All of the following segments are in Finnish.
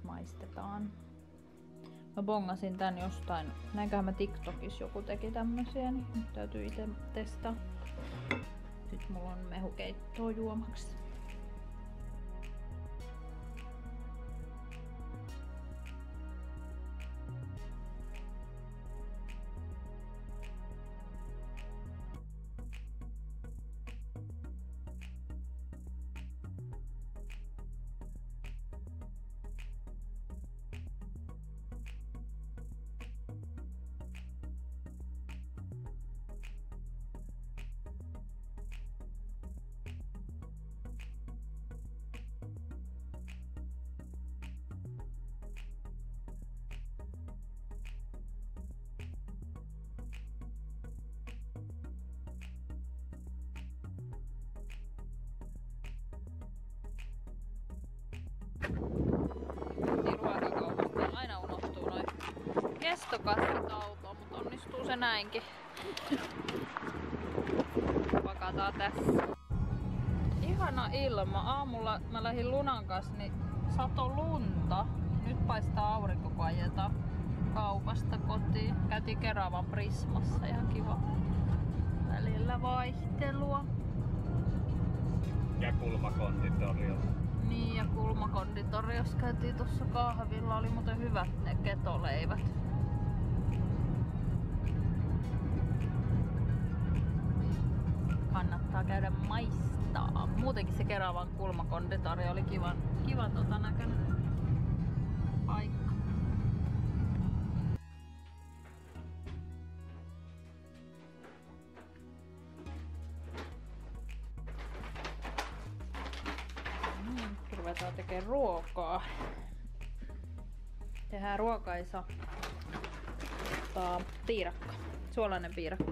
maistetaan. Mä bongasin tän jostain, näinköhän mä TikTokissa joku teki tämmösiä, niin nyt täytyy itse testaa. Nyt mulla on mehukeittoa juomaksi. Ruokakaupasta aina unohtuu noin kestokassit autoon, mutta onnistuu se näinkin. Pakataan tässä. Ihana ilma. Aamulla mä lähdin Lunan kanssa, niin sato lunta. Nyt paistaa aurinko, kun ajetaan kaupasta kotiin. Käytiin Keravan Prismassa, ihan kiva. Välillä vaihtelua. Ja Kulmakonditoriossa. Niin, ja Kulmakonditoriossa käytiin tuossa kahvilla. Oli muuten hyvät ne ketoleivät. Kannattaa käydä maistaa. Muutenkin se Keravan Kulmakonditorio oli kiva näköinen paikka. Ruvetaan tekemään ruokaa. Tehdään ruokaisa piirakka. Suolainen piirakka.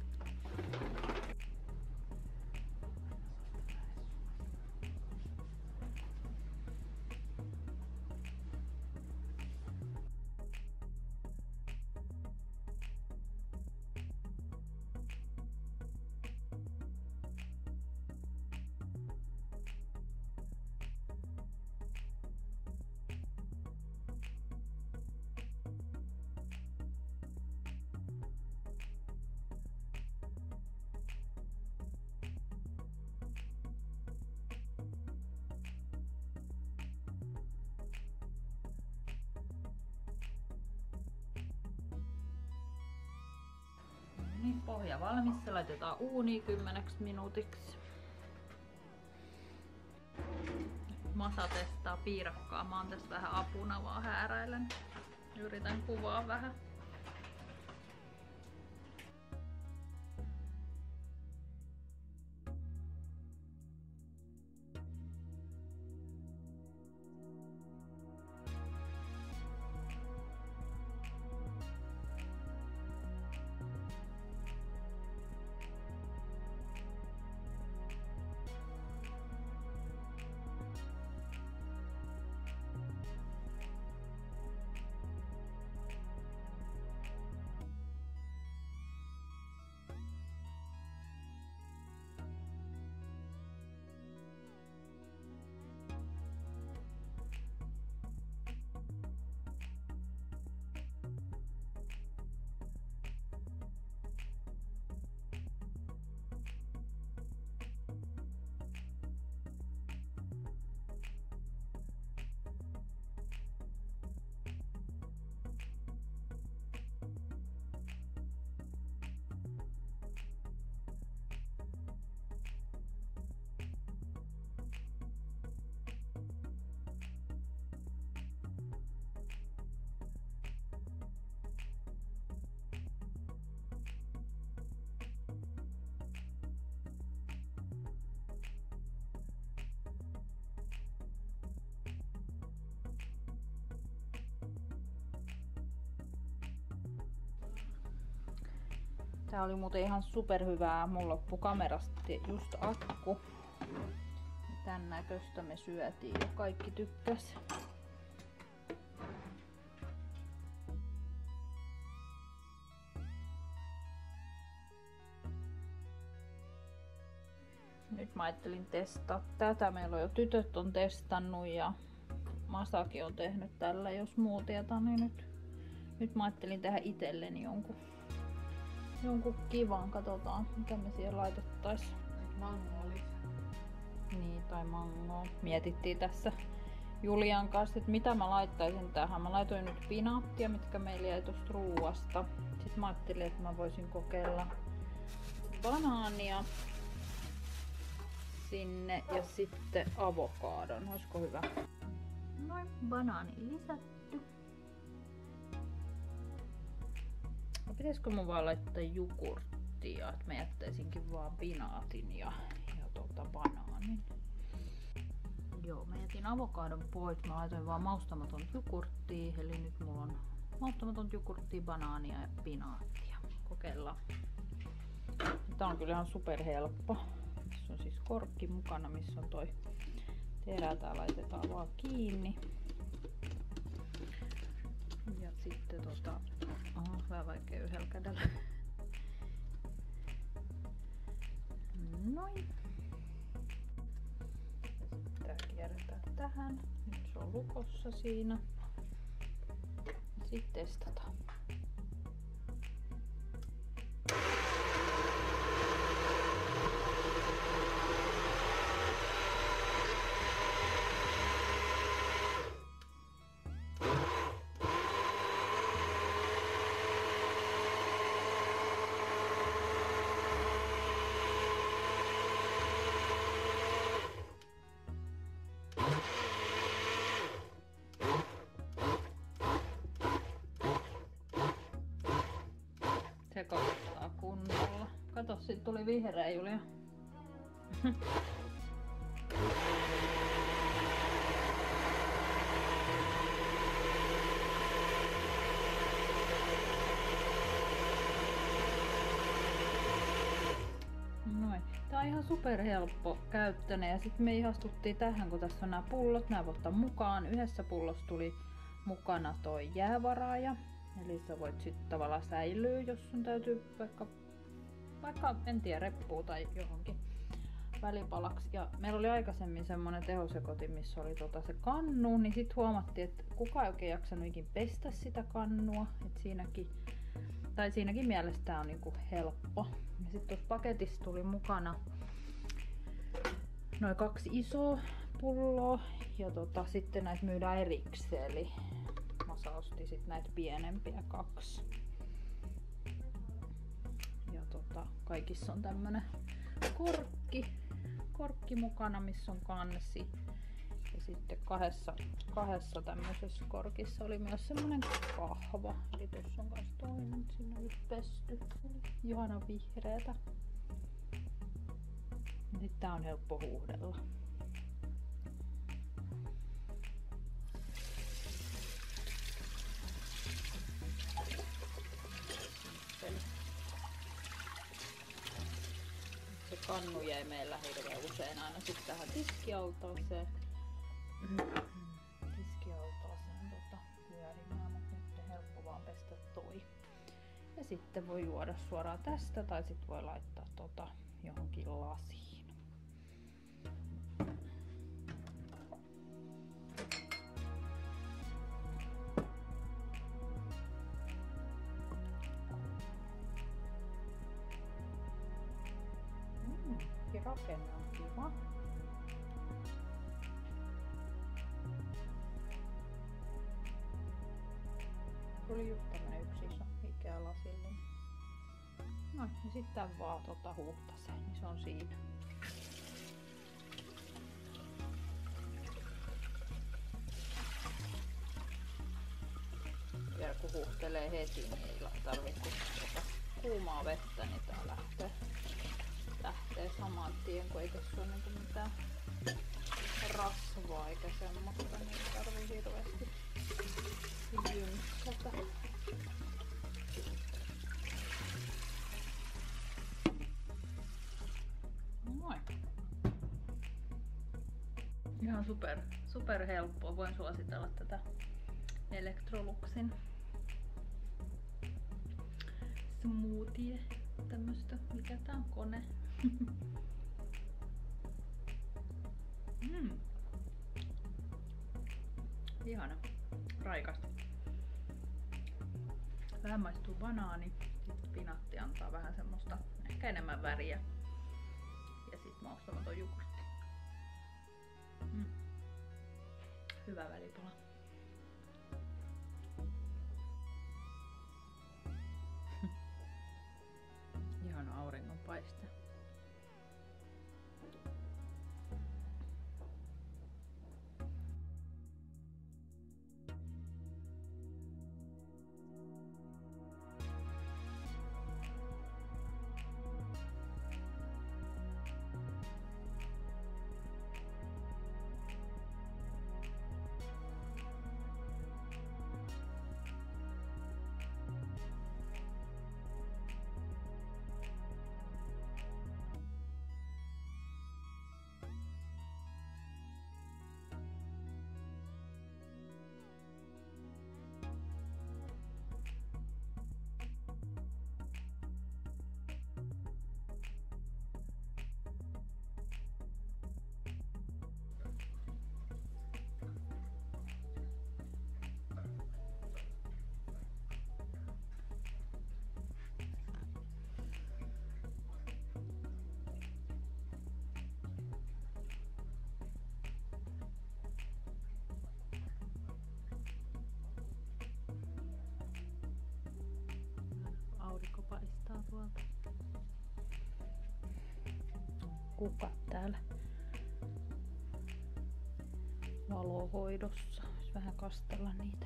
Niin, pohja valmis. Se laitetaan uuniin 10 minuutiksi. Masa testaa piirakkaa. Mä oon tässä vähän apuna vaan hääräilen. Yritän kuvaa vähän. Tää oli muuten ihan superhyvää. Mulla loppu kamerasta just akku. Tän näköistä me syötiin ja kaikki tykkäs. Nyt mä ajattelin testaa tätä. Meillä on jo tytöt on testannut ja Masaki on tehnyt tällä jo smoothieta, niin nyt mä ajattelin tehdä itselleni jonkun kivan. Katsotaan mikä me siihen laitettais. Mango lisää. Niin, tai mangoa. Mietittiin tässä Julian kanssa, että mitä mä laittaisin tähän. Mä laitoin nyt pinaattia, mitkä meillä jäi tuosta ruuasta. Sitten mä ajattelin, että mä voisin kokeilla banaania sinne ja sitten avokadon. Olisiko hyvä? Noin, banaani lisätty. No, pitäisikö mun vaan laittaa jogurttia, että mä jättäisinkin vaan pinaatin ja banaanin. Joo, mä jätin avokadon pois. Mä laitoin vaan maustamaton jogurttia, eli nyt mulla on maustamaton jogurttia, banaania ja pinaattia. Kokeillaan. Tää on kyllä ihan superhelppo. Tässä on siis korkki mukana, missä on toi terä. Tää laitetaan vaan kiinni. Ja sitten vähän vaikea yhdellä kädellä. Noin. Tää kierretään tähän. Nyt se on lukossa siinä. Sitten testataan. Sekoittaa kunnolla. Kato, siitä tuli vihreä, Julia. Noin. Tää on ihan superhelppo käyttöinen ja sitten me ihastuttiin tähän, kun tässä on nämä pullot. Nää voi ottaa mukaan. Yhdessä pullossa tuli mukana toi jäävaraaja. Eli sä voit sitten tavallaan säilyä, jos sun täytyy vaikka en tiedä, reppuun tai johonkin välipalaksi. Ja meillä oli aikaisemmin semmonen tehosekotin, missä oli se kannu, niin sitten huomattiin, että kukaan ei oikein jaksanut ikin pestä sitä kannua. Et siinäkin mielessä tää on niinku helppo. Ja sitten tuossa paketissa tuli mukana noin 2 isoa pulloa ja sitten näitä myydään erikseen. Eli Masa osti sit näitä pienempiä 2. Ja kaikissa on tämmönen korkki mukana, missä on kansi. Ja sitten kahdessa tämmöisessä korkissa oli myös semmonen kahva. Eli tossa on kans toinen, siinä on just pesty. Ihana vihreätä. Nyt tää on helppo huuhdella. Se kannu jäi meillä hirveän usein aina sit tähän tiskialtaaseen. Pyörimään, mutta nyt on helppo vaan pestä toi. Ja sitten voi juoda suoraan tästä tai sit voi laittaa johonkin lasiin. Rakenne on kiva. Tuli just tämmönen yksi iso Ikea lasillinen. No ja sitten vaan huuhtaseen, niin se on siinä. Vielä kun huuhtelee heti, niin ei tarvitse kuumaa vettä, niin tää lähtee saman tien, kun ei tässä ole niinku mitään rasvaa eikä semmoista, niin ei tarvii hirveästi jynksätä. Noin. Ihan super helppoa. Voin suositella tätä Electroluxin smoothie. Tämmöstä, mikä tää on, kone. Ihana. Raikas. Vähän maistuu banaani. Sitten pinatti antaa vähän semmoista ehkä enemmän väriä. Ja sit maustamaton jogurtti. Hyvä välipala. Ihana auringonpaiste. Aurinko paistaa tuolta. Kukat täällä valohoidossa. Jos vähän kastella niitä.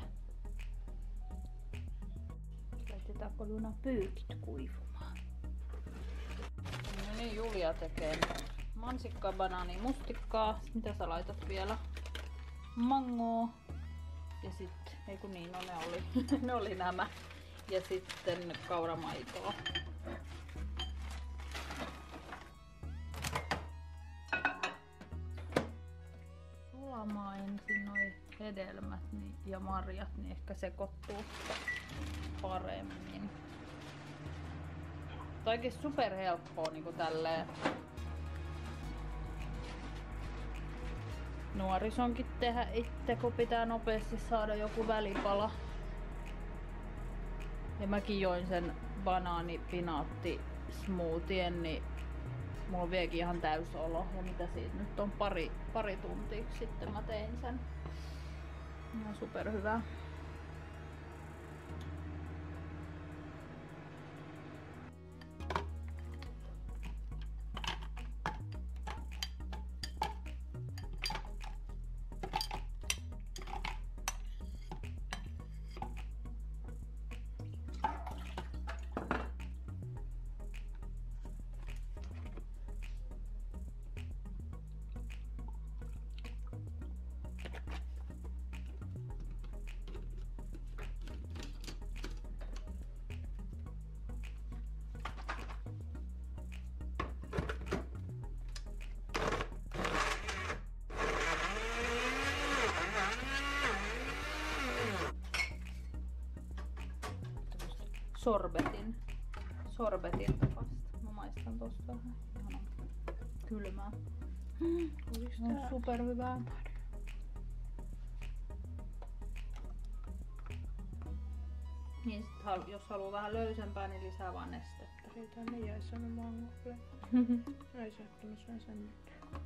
Laitetaanko Luna pyykit kuivumaan? No niin, Julia tekee mansikkaa, banaania, mustikkaa. Mitä sä laitat vielä? Mangoa. Ja sitten, ei kun niin, no ne oli, ne oli nämä. Ja sitten kauramaitoa. Sulamaan ensin noi hedelmät ja marjat, niin ehkä sekoittuu paremmin. Tämä on oikein superhelppoa niinku tälleen nuorisonkin tehdä itse, kun pitää nopeasti saada joku välipala. Ja mäkin join sen banaani-pinaatti smoothien, niin mulla on vieläkin ihan täysolo. Ja mitä siitä nyt on pari tuntia sitten mä tein sen. Ihan superhyvää. Sorbetin tapasta. Mä maistan tosta vähän. Ihana kylmää. On superhyvää. Niin sit, jos haluaa vähän löysempää, niin lisää vaan nestettä. Ei tänne jäi sanomaan mulle. Ei se, että mä syön sen nyt.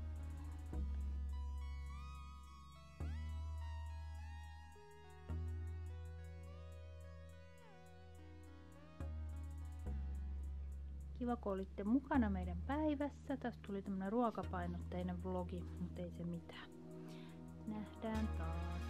Kiva, kun olitte mukana meidän päivässä. Tästä tuli tämmönen ruokapainotteinen vlogi, mutta ei se mitään. Nähdään taas.